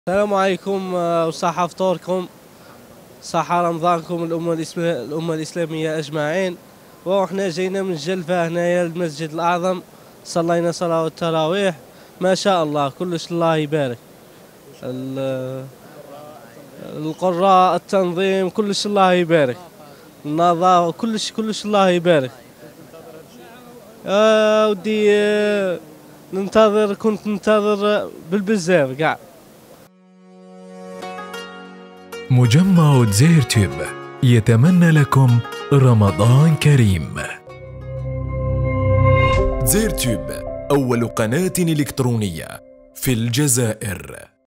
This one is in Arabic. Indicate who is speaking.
Speaker 1: السلام عليكم، وصحة فطوركم، صحة رمضانكم الأمة الإسلامية أجمعين. وإحنا جينا من الجلفة هنايا المسجد الأعظم، صلينا صلاة التراويح. ما شاء الله كلش، الله يبارك. القراء، التنظيم، كلش الله يبارك. النظافة كلش الله يبارك. ودي كنت ننتظر بالبزاف قاع.
Speaker 2: مجمع زيرتوب يتمنى لكم رمضان كريم. زيرتوب أول قناة إلكترونية في الجزائر.